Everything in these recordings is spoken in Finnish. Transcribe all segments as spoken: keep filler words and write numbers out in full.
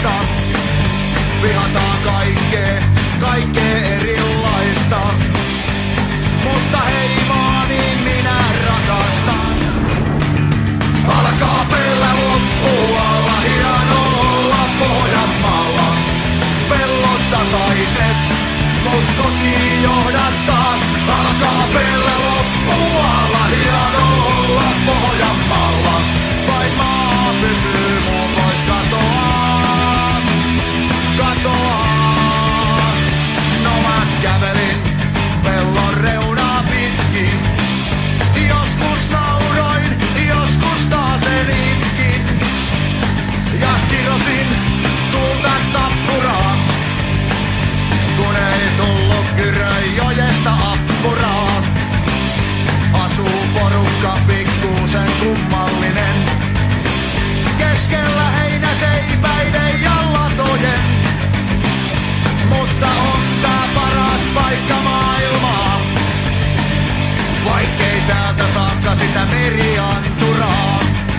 erilaista. Vihataan kaikkea, kaikkea erilaista. Mutta heimoani minä rakastan. Alkaa pellä loppualla, hieno olla Pohjanmaalla. Pellot tasaiset, mut kotiin johdattaa. Alkaa pellä loppualla, hieno olla Pohjanmaalla. Vain maa pysyy muu pois katoaa, katoaa. No mä kävelin pellon reunaa pitkin. Joskus nauroin, joskus taas en itkin. Ja kirosin tulta tappuraa, kun ei tullut Kyrönjojesta appuraa. Asuu porukka pikkuusen kummallinen, keskellä heinäseipäiden ja latojen. Mutta on tää paras paikka maailmaa, vaikkei täältä saakka sitä merianturaa.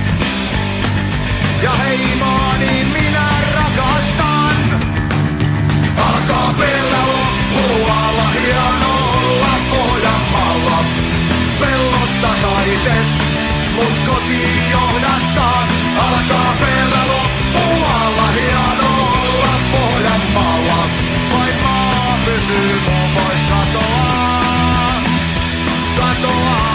Ja heimoani minä rakastan. Alkaa pellä loppualla, hieno olla Pohjanmaalla. Pellot tasaiset, mut kotiin johdattaa. Alkaa pellä loppualla, hieno olla Pohjanmaalla. Vain maa pysyy muu pois katoaa, katoaa.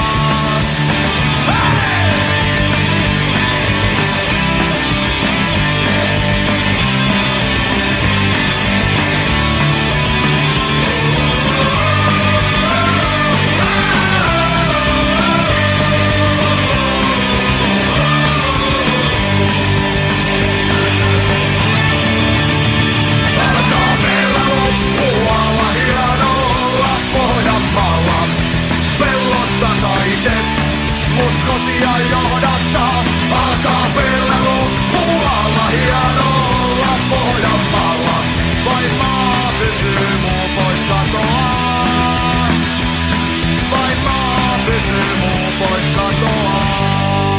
Tasaiset, mut kotia johdattaa. Alkaa pellä loppualla, hieno olla Pohjanmaalla. Vain maa pysyy muu pois katoaa. Vain maa pysyy muu pois katoaa.